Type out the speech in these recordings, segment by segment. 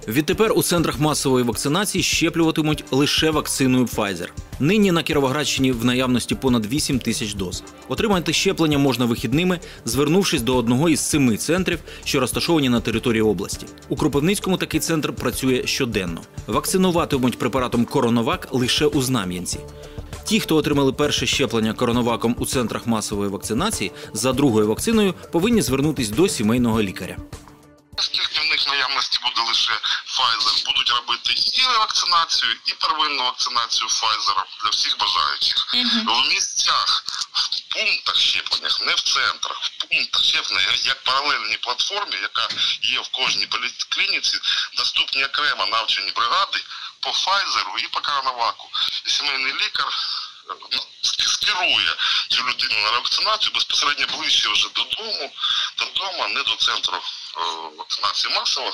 Відтепер у центрах масової вакцинації щеплюватимуть лише вакциною Pfizer. Нині на Кіровоградщині в наявності понад 8 тисяч доз. Отримати щеплення можна вихідними, звернувшись до одного із 7 центрів, що розташовані на території області. У Кропивницькому такий центр працює щоденно. Вакцинуватимуть препаратом Коронавак лише у Знам'янці. Ті, хто отримали перше щеплення коронаваком у центрах масової вакцинації, за другою вакциною повинні звернутися до сімейного лікаря. Оскільки в них в наявності буде лише Pfizer, будуть робити і вакцинацію, і первинну вакцинацію Pfizer для всіх бажаючих. В місцях, в пунктах щеплення, не в центрах, в пунктах щеплення, як паралельній платформі, яка є в кожній поліклініці, доступні окремо навчені бригади по Pfizer і по коронаваку. І сімейний лікар скерує цю людину на вакцинацію безпосередньо ближче вже додому, а не до центру вакцинації масово.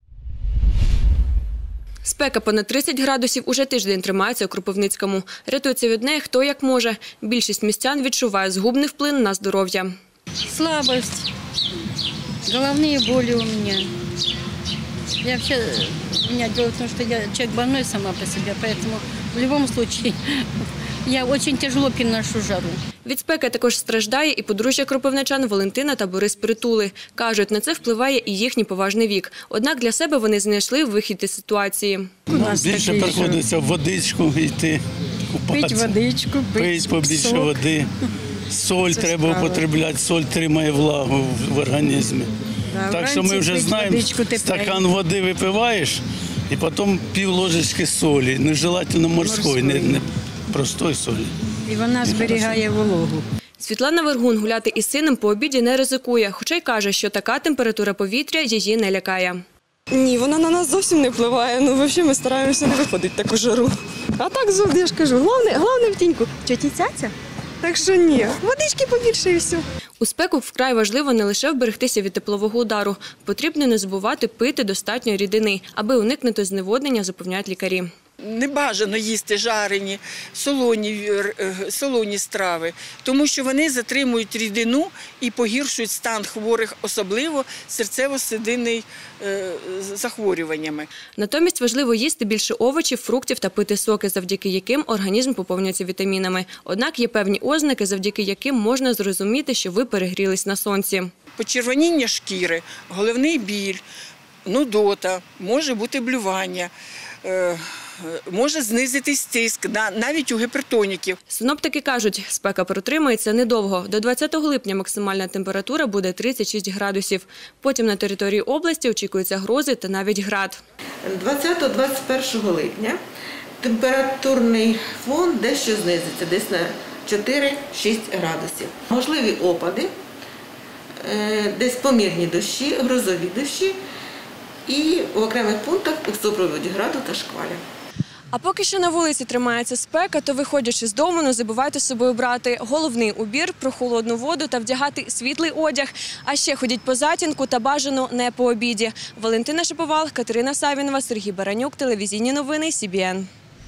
Спека понад 30 градусів уже тиждень тримається у Кропивницькому. Рятується від неї хто як може. Більшість містян відчуває згубний вплив на здоров'я. Слабость, головные боли у меня. У меня дело в том, что я человек больной сама по себе, поэтому в любом случае я очень тяжело переношу жару. Від спеки також страждає і подружжя кропивничан Валентина та Борис Притули. Кажуть, на це впливає і їхній поважний вік. Однак для себе вони знайшли вихід із ситуації. Більше приходиться в водичку йти, купатися. Пити водичку, пити побільше води. Соль треба употребляти, соль тримає влагу в організмі. Так що ми вже знаємо, стакан води випиваєш і потім пів ложечки солі, нежелательно морської, не простої солі. І вона зберігає вологу. Світлана Вергун гуляти із сином по обіді не ризикує, хоча й каже, що така температура повітря її не лякає. Ні, вона на нас зовсім не впливає. Взагалі ми стараємося не виходити в таку жару. А так, я ж кажу, головне в тіньку. Тьоті цяця? Так що ні, водички побільше і все. У спеку вкрай важливо не лише вберегтися від теплового удару. Потрібно не забувати пити достатньо рідини, аби уникнути зневоднення, запевняють лікарі. Не бажано їсти жарені, солоні страви, тому що вони затримують рідину і погіршують стан хворих, особливо серцево-судинними захворюваннями. Натомість важливо їсти більше овочів, фруктів та пити соки, завдяки яким організм поповнюється вітамінами. Однак є певні ознаки, завдяки яким можна зрозуміти, що ви перегрілись на сонці. Почервоніння шкіри, головний біль, нудота, може бути блювання. Може знизитись тиск, навіть у гіпертоніків. Синоптики кажуть, спека протримається недовго. До 20 липня максимальна температура буде 36 градусів. Потім на території області очікуються грози та навіть град. 20-21 липня температурний фон дещо знизиться, десь на 4-6 градусів. Можливі опади, десь помірні дощі, грозові дощі і в окремих пунктах у супроводі граду та шквалів. А поки що на вулиці тримається спека, то виходячи з дому, не забувайте з собою брати головний убір, прохолодну воду та вдягати світлий одяг. А ще ходіть по затінку та бажано не по обіді. Валентина Шиповал, Катерина Савінова, Сергій Баранюк, телевізійні новини, СІБІН.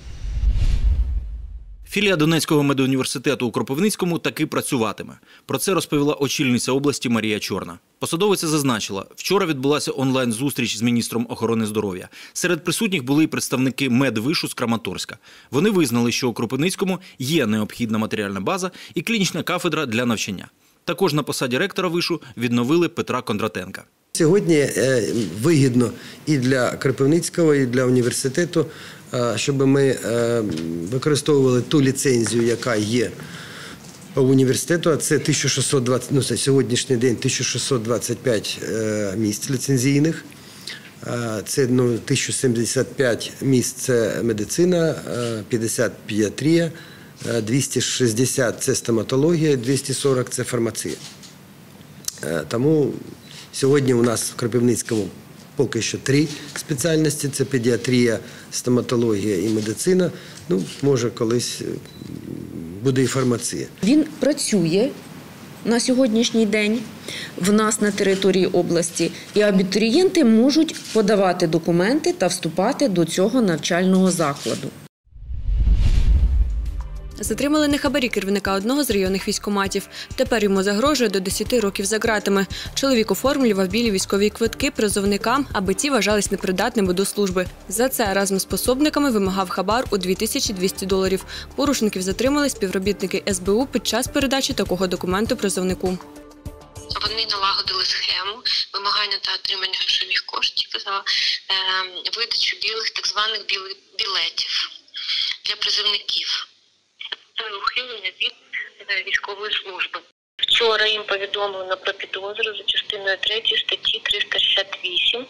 Філія Донецького медуніверситету у Кропивницькому таки працюватиме. Про це розповіла очільниця області Марія Чорна. Посадовиця зазначила, вчора відбулася онлайн-зустріч з міністром охорони здоров'я. Серед присутніх були й представники медвишу з Краматорська. Вони визнали, що у Кропивницькому є необхідна матеріальна база і клінічна кафедра для навчання. Також на посаді ректора вишу відновили Петра Кондратенка. Сьогодні вигідно і для Кропивницького, і для університету, щоб ми використовували ту ліцензію, яка є у університету, а це 1620, на сьогоднішній день 1625 місць ліцензійних. Це 1075 місць – це медицина, 50 – педіатрія, 260 – це стоматологія, 240 – це фармація. Тому сьогодні у нас в Кропивницькому поки що 3 спеціальності – це педіатрія, стоматологія і медицина. Може колись буде і фармація. Він працює на сьогоднішній день в нас на території області, і абітурієнти можуть подавати документи та вступати до цього навчального закладу. Затримали на хабарі керівника одного з районних військкоматів. Тепер йому загрожує до 10 років за ґратами. Чоловік оформлював білі військові квитки призовникам, аби ті вважались непридатними до служби. За це разом з пособниками вимагав хабар у $2200. Порушників затримали співробітники СБУ під час передачі такого документу призовнику. Вони налагодили схему вимагання та отримання грошових коштів за видачу так званих білетів для призовників. Це ухилення від військової служби. Вчора їм повідомлено про підозру за частиною 3 статті 368.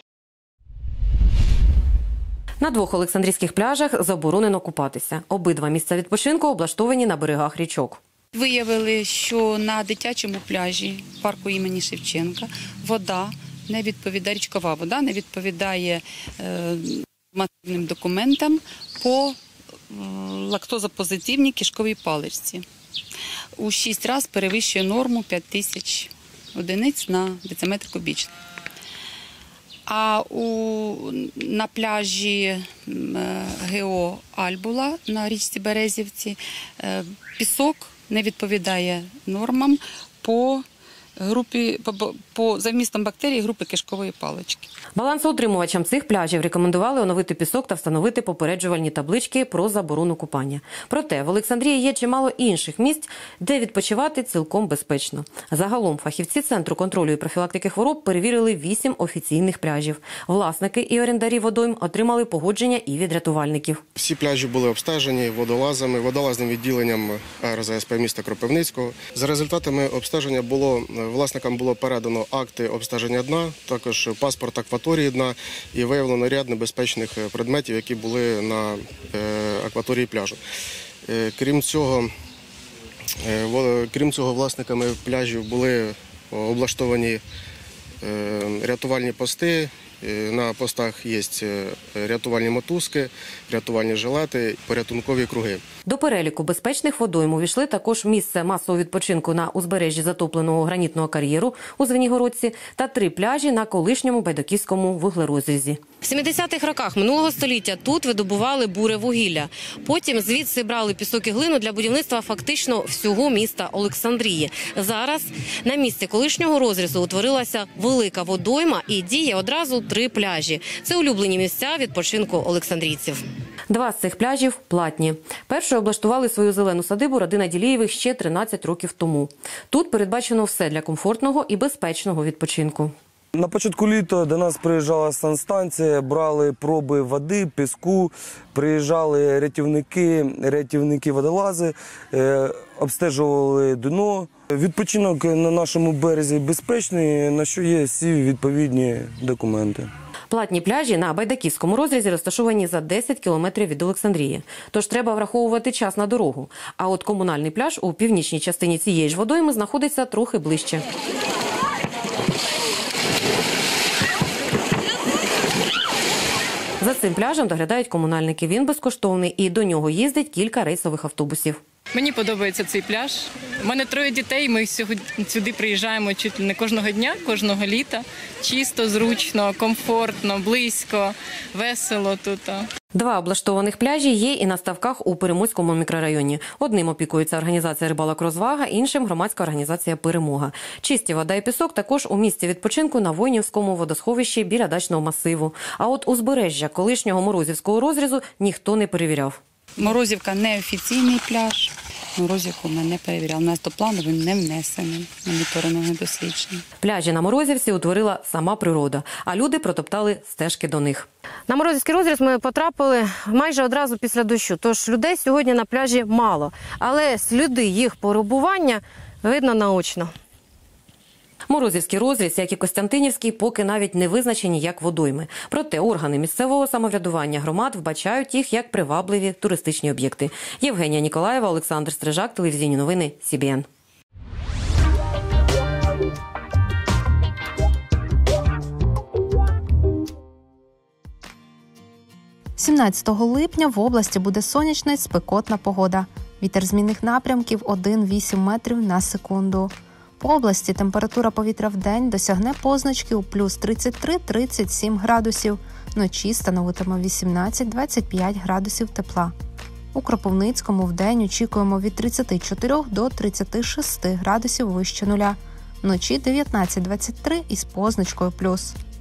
На 2 олександрійських пляжах заборонено купатися. Обидва місця відпочинку облаштовані на берегах річок. Виявили, що на дитячому пляжі парку імені Шевченка вода не відповідає, річкова вода не відповідає нормативним документам по лактозопозитивній кишковій паличці. У 6 разів перевищує норму 5000 одиниць на дециметр кубічний. А на пляжі ГО Альбула на річці Березівці пісок не відповідає нормам за вмістом бактерій групи кишкової палички. Балансоутримувачам цих пляжів рекомендували оновити пісок та встановити попереджувальні таблички про заборону купання. Проте в Олександрії є чимало інших місць, де відпочивати цілком безпечно. Загалом фахівці Центру контролю і профілактики хвороб перевірили 8 офіційних пляжів. Власники і орендарі водойм отримали погодження і від рятувальників. Всі пляжі були обстежені водолазним відділенням РЗСП міста Кропивницького. За результатами обстеження власникам було передано акти обстеження дна, також паспорт акваторії дна і виявлено ряд небезпечних предметів, які були на акваторії пляжу. Крім цього, власниками пляжів були облаштовані рятувальні пости. На постах є рятувальні мотузки, рятувальні жилети, порятункові круги. До переліку безпечних водойм увійшли також місце масового відпочинку на узбережжі затопленого гранітного кар'єру у Звенігородці та 3 пляжі на колишньому байдаківському вуглерозрізі. В 70-х роках минулого століття тут видобували буревугілля. Потім звідси брали пісок і глину для будівництва фактично всього міста Олександрії. Зараз на місці колишнього розрізу утворилася велика водойма і діє одразу 3 пляжі. Це улюблені місця відпочинку олександрійців. 2 з цих пляжів платні. Першою облаштували свою зелену садибу родина Ділієвих ще 13 років тому. Тут передбачено все для комфортного і безпечного відпочинку. На початку літа до нас приїжджала санстанція, брали проби води, піску, приїжджали рятівники-водолази, обстежували дно. Відпочинок на нашому березі безпечний, на що є всі відповідні документи. Платні пляжі на байдаківському розрізі розташовані за 10 кілометрів від Олександрії. Тож треба враховувати час на дорогу. А от комунальний пляж у північній частині цієї ж водойми знаходиться трохи ближче. За цим пляжем доглядають комунальники. Він безкоштовний і до нього їздить кілька рейсових автобусів. Мені подобається цей пляж. У мене 3 дітей, ми сюди приїжджаємо чуть не кожного дня, кожного літа. Чисто, зручно, комфортно, близько, весело тут. 2 облаштованих пляжі є і на ставках у Переможському мікрорайоні. Одним опікується організація «Рибалок Розвага», іншим – громадська організація «Перемога». Чисті вода і пісок також у місці відпочинку на Войнівському водосховищі біля дачного масиву. А от узбережжя колишнього Морозівського розрізу ніхто не перевіряв. Морозівка – неофіційний пляж. Морозівку ми не перевіряли. У нас до плану він не внесений, моніторингове дослідження. Пляжі на Морозівці утворила сама природа, а люди протоптали стежки до них. На Морозівський розріз ми потрапили майже одразу після дощу, тож людей сьогодні на пляжі мало. Але сліди їх перебування видно наочно. Морозівський розріз, як і Костянтинівський, поки навіть не визначені як водойми. Проте органи місцевого самоврядування громад вбачають їх як привабливі туристичні об'єкти. Євгенія Ніколаєва, Олександр Стрижак, телевізійні новини, СІБІН. 17 липня в області буде сонячна й спекотна погода. Вітер змінних напрямків 1,8 метрів на секунду. По області температура повітря в день досягне позначки у плюс 33-37 градусів. Вночі становитиме 18-25 градусів тепла. У Кропивницькому вдень очікуємо від 34 до 36 градусів вище нуля. Вночі 19-23 із позначкою плюс.